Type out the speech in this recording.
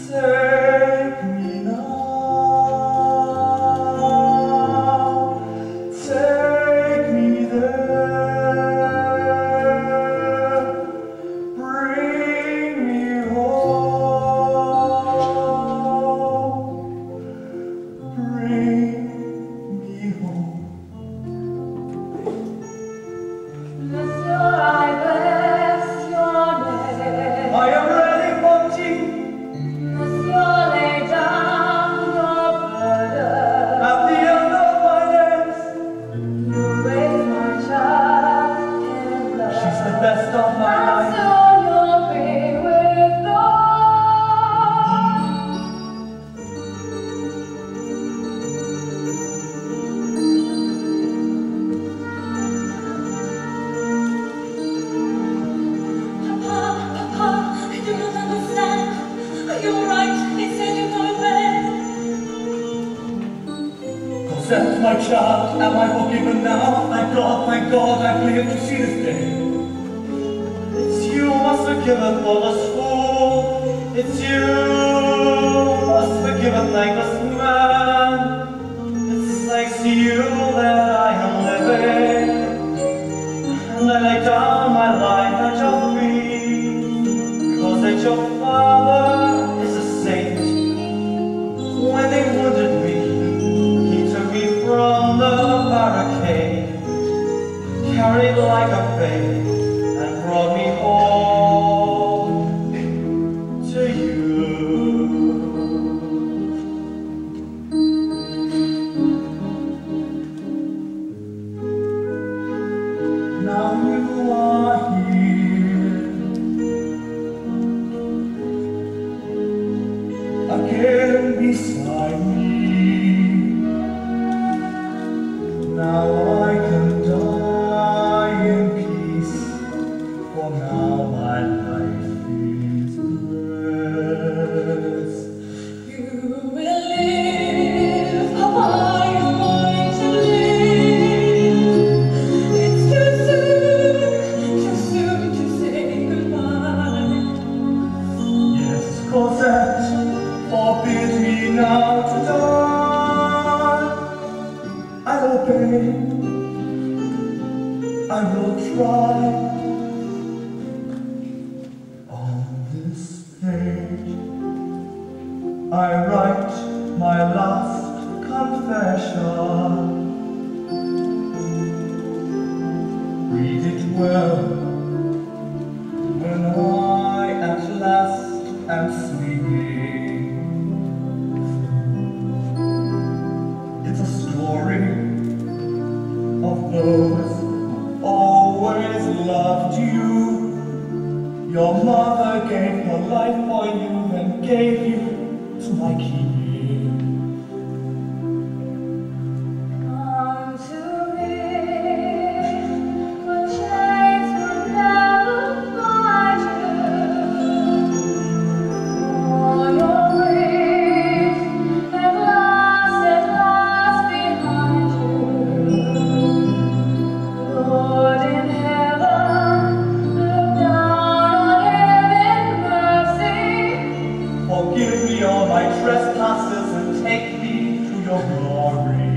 Take me now, take me there, bring me home, bring me home. Monsieur, I bless your name. I am ready for tea. Monsieur, lay down your burden. At the end of my days, You raise my child in blood. she's the best of my And life. soon you'll be with God. Papa, I do not understand. You're right, they said you go away. Cosette, my child, am I forgiven now? Thank God, I've lived to see this day. It's you must forgive it for this fool. It's you must forgive it like this man. It's thanks to you that I am living. And I lay down my life at your feet. Cause that your father is a saint. When they wounded me, he took me from the barricade, carried like a babe, and brought me home to you. Now you are here, again beside me. Now I can die in peace, for now my life is blessed. You will live, Papa, you're going to live. It's too soon to say goodbye. Yes, Cosette, forbid me now to die. I'll obey, I will try. On this page, I write my last confession. Read it well when I at last am sleeping. It's a story of those who always loved you. Your mother gave her life for you and gave you to my keeping. Come to me, for chains will never bind you. All your grief at last behind you. Lord in heaven, look down on him in mercy. Forgive me all my trespasses and take me to your glory.